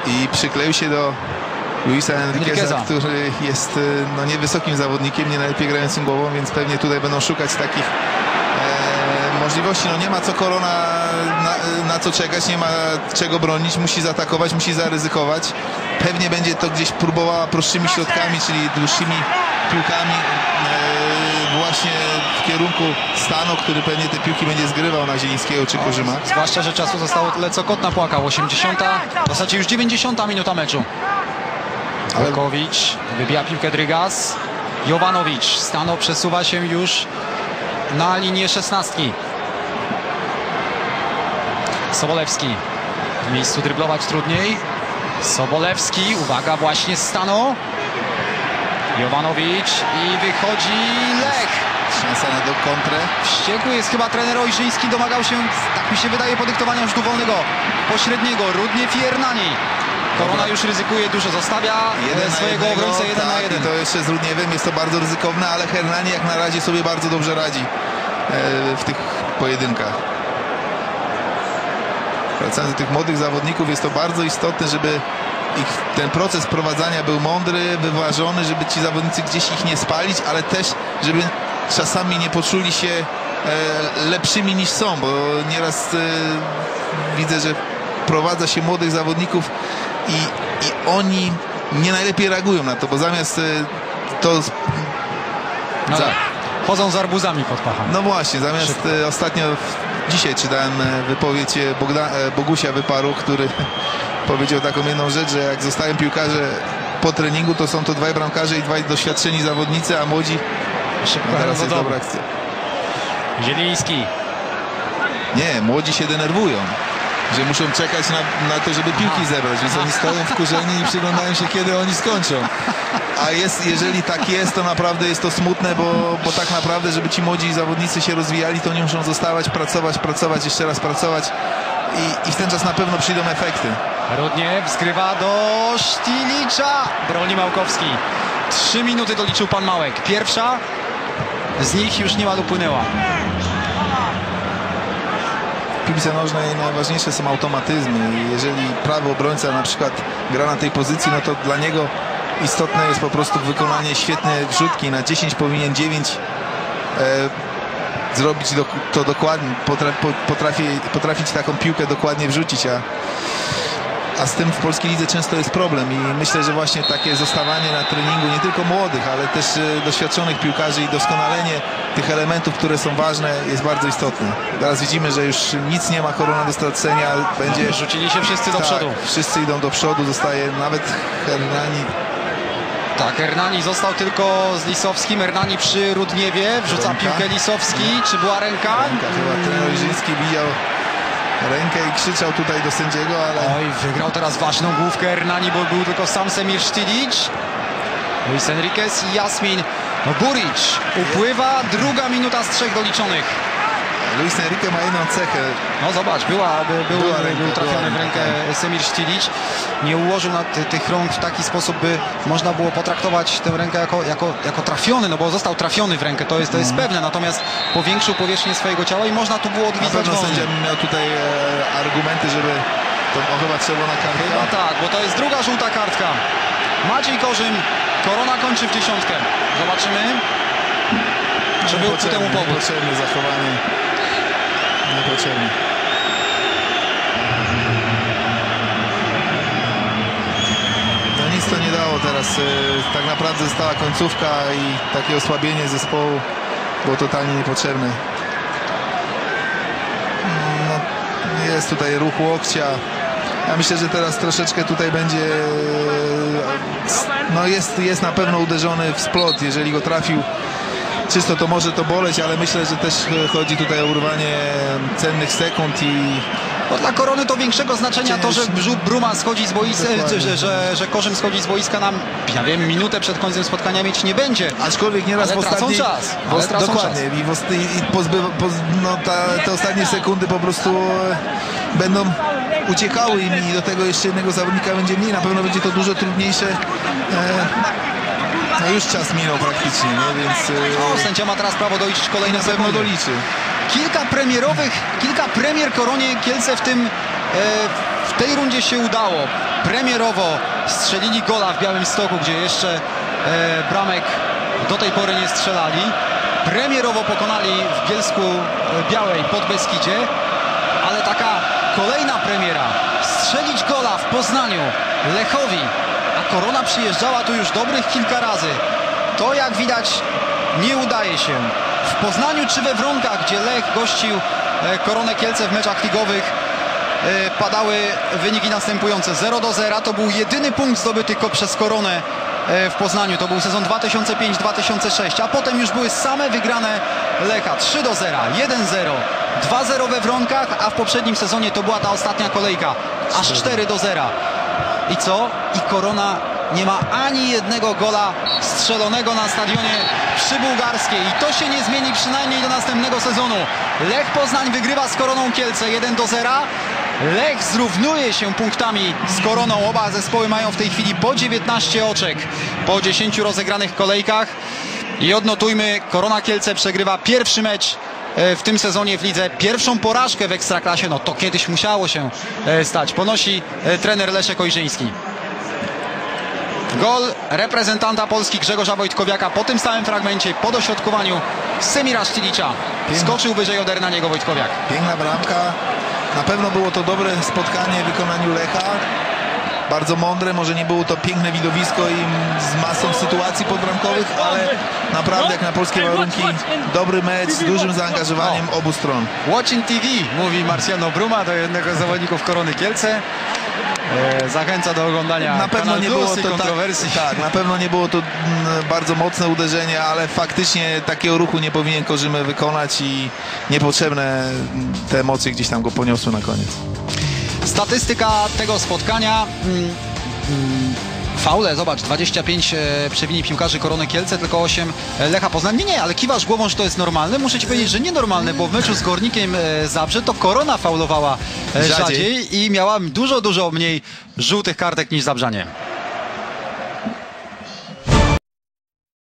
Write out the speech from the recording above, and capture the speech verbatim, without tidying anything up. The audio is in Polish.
i przykleił się do Luisa Enriqueza, który jest no, niewysokim zawodnikiem, nie najlepiej grającym głową, więc pewnie tutaj będą szukać takich e, możliwości. No nie ma co Korona na, na co czekać, nie ma czego bronić, musi zaatakować, musi zaryzykować. Pewnie będzie to gdzieś próbowała prostszymi środkami, czyli dłuższymi piłkami e, właśnie w kierunku Stano, który pewnie te piłki będzie zgrywał na Zielińskiego czy Korzyma. Zwłaszcza, że czasu zostało tyle, co kot napłakał. osiemdziesiąta, w zasadzie już dziewięćdziesiąta minuta meczu. Wojkowicz wybija piłkę Drygas. Jovanovich. Stano przesuwa się już na linię szesnastki. Sobolewski. W miejscu dryblować trudniej. Sobolewski. Uwaga, właśnie Stano. Jovanovich i wychodzi Lech. Szansa na do kontrę. Wściekły jest chyba trener Ojrzyński. Domagał się, tak mi się wydaje, podyktowania rzutu wolnego pośredniego. Rudniew i Hernani. Korona już ryzykuje dużo, zostawia jeden swojego jednego, obrońcę jeden tak, na jeden. I to jeszcze z Rudniewem jest to bardzo ryzykowne, ale Hernani jak na razie sobie bardzo dobrze radzi e, w tych pojedynkach. Wracając do tych młodych zawodników, jest to bardzo istotne, żeby ich, ten proces prowadzenia był mądry, wyważony, żeby ci zawodnicy gdzieś ich nie spalić, ale też, żeby czasami nie poczuli się e, lepszymi niż są, bo nieraz e, widzę, że prowadza się młodych zawodników i, i oni nie najlepiej reagują na to, bo zamiast y, to... No za... tak. Chodzą z arbuzami pod pachami. No właśnie, zamiast y, ostatnio, dzisiaj czytałem wypowiedź Bogda, Bogusia Wyparu, który powiedział taką jedną rzecz, że jak zostają piłkarze po treningu, to są to dwaj bramkarze i dwaj doświadczeni zawodnicy, a młodzi... Szybko no teraz jest dobra akcja. Zieliński. Nie, młodzi się denerwują, że muszą czekać na, na to, żeby piłki zebrać, więc oni stoją wkurzeni i przyglądają się, kiedy oni skończą. A jest, jeżeli tak jest, to naprawdę jest to smutne, bo, bo tak naprawdę, żeby ci młodzi zawodnicy się rozwijali, to oni muszą zostawać, pracować, pracować, jeszcze raz pracować i, i w ten czas na pewno przyjdą efekty. Rudniew zgrywa do Sztilicza. Broni Małkowski. Trzy minuty doliczył pan Małek. Pierwsza z nich już niemal upłynęła. W piłce nożnej najważniejsze są automatyzmy. Jeżeli prawy obrońca na przykład gra na tej pozycji, no to dla niego istotne jest po prostu wykonanie świetnej wrzutki. Na dziesięć powinien dziewięć e, zrobić do, to dokładnie, potra, potrafi, potrafić taką piłkę dokładnie wrzucić, a, a z tym w polskiej lidze często jest problem i myślę, że właśnie takie zostawanie na treningu nie tylko młodych, ale też e, doświadczonych piłkarzy i doskonalenie tych elementów, które są ważne, jest bardzo istotne. Teraz widzimy, że już nic nie ma, Korona do stracenia, będzie... Rzucili się wszyscy do tak, przodu. Wszyscy idą do przodu, zostaje nawet Hernani. Tak, Hernani został tylko z Lisowskim. Hernani przy Rudniewie, wrzuca Ręka. piłkę Lisowski. Czy była ręka? Ręka, chyba trener Ojrzyński widział rękę i krzyczał tutaj do sędziego, ale... Oj, wygrał teraz ważną główkę Hernani, bo był tylko sam Semir Štilić. Luis Enriquez i Jasmin Burić. Upływa druga minuta z trzech doliczonych. Luis Enrique ma jedną cechę. No zobacz, była, by, był, była ręka, był trafiony była w rękę ręka. Semir Štilić. Nie ułożył na ty, tych rąk w taki sposób, by można było potraktować tę rękę jako, jako, jako trafiony, no bo został trafiony w rękę, to jest, to jest Mhm. pewne. Natomiast powiększył powierzchnię swojego ciała i można tu było Na odgwizdać pewno wolny. sędzia miał tutaj e, argumenty, żeby to o, chyba czerwona kartka. Chyba tak, bo to jest druga żółta kartka. Maciej Korzym, Korona kończy w dziesiątkę. Zobaczymy, czy był ku temu powód. Niepotrzebne zachowanie. Niepotrzebne. No nic to nie dało teraz. E, tak naprawdę została końcówka i takie osłabienie zespołu było totalnie niepotrzebne. No, jest tutaj ruch łokcia. Ja myślę, że teraz troszeczkę tutaj będzie, no jest, jest na pewno uderzony w splot, jeżeli go trafił czysto, to może to boleć, ale myślę, że też chodzi tutaj o urwanie cennych sekund i... Bo dla Korony to większego znaczenia to, że Cięż- Bruma schodzi z boiska, Dokładnie. że, że, że Korzym schodzi z boiska nam, ja wiem, minutę przed końcem spotkania mieć nie będzie. Aczkolwiek nieraz Ale w tracą ostatniej... czas, w ale os- tracą dokładnie. czas. I, w ost- i pozbywa, poz, no ta, te ostatnie sekundy po prostu e, będą uciekały im i do tego jeszcze jednego zawodnika będzie mniej. Na pewno będzie to dużo trudniejsze. E, no już czas minął praktycznie, nie? Więc... E, O, sędzia ma teraz prawo doliczyć kolejne na pewno sekundy. doliczy. Kilka premierowych, kilka premier Koronie Kielce w tym, e, w tej rundzie się udało. premierowo strzelili gola w Białymstoku, gdzie jeszcze e, bramek do tej pory nie strzelali. Premierowo pokonali w Bielsku Białej pod Beskidzie, ale taka kolejna premiera, strzelić gola w Poznaniu Lechowi, a Korona przyjeżdżała tu już dobrych kilka razy. To jak widać nie udaje się. W Poznaniu czy we Wronkach, gdzie Lech gościł Koronę Kielce w meczach ligowych, padały wyniki następujące. zero do zera to był jedyny punkt zdobyty przez Koronę w Poznaniu. To był sezon dwa tysiące piąty dwa tysiące szósty, a potem już były same wygrane Lecha. trzy do zera, jeden zero, dwa zero we Wronkach, a w poprzednim sezonie to była ta ostatnia kolejka. Aż cztery do zera. I co? I Korona nie ma ani jednego gola strzelonego na stadionie przybułgarskiej. I to się nie zmieni przynajmniej do następnego sezonu. Lech Poznań wygrywa z Koroną Kielce jeden do zera. Lech zrównuje się punktami z Koroną. Oba zespoły mają w tej chwili po dziewiętnaście oczek po dziesięciu rozegranych kolejkach. I odnotujmy, Korona Kielce przegrywa pierwszy mecz w tym sezonie w lidze, pierwszą porażkę w Ekstraklasie. No to kiedyś musiało się stać. Ponosi trener Leszek Ojrzyński. Gol reprezentanta Polski Grzegorza Wojtkowiaka po tym samym fragmencie, po dośrodkowaniu Semira Sztilicza. Skoczył wyżej od Hernaniego Wojtkowiak. Piękna bramka. Na pewno było to dobre spotkanie w wykonaniu Lecha. Bardzo mądre, może nie było to piękne widowisko i z masą sytuacji podbramkowych, ale naprawdę jak na polskie warunki dobry mecz z dużym zaangażowaniem obu stron. Watching T V, mówi Marciano Bruma, do jednego z zawodników Korony Kielce. E, zachęca do oglądania. Na pewno nie było to kontrowersji. Tak, tak, na pewno nie było to m, bardzo mocne uderzenie, ale faktycznie takiego ruchu nie powinien Korzymy wykonać i niepotrzebne te emocje gdzieś tam go poniosły na koniec. Statystyka tego spotkania. Mm, mm, faule, zobacz, dwadzieścia pięć e, przewinień piłkarzy Korony Kielce, tylko osiem Lecha Poznań. Nie, nie, ale kiwasz głową, że to jest normalne. Muszę ci powiedzieć, że nienormalne, bo w meczu z Górnikiem e, Zabrze to Korona faulowała e, rzadziej. rzadziej i miała dużo, dużo mniej żółtych kartek niż Zabrzanie.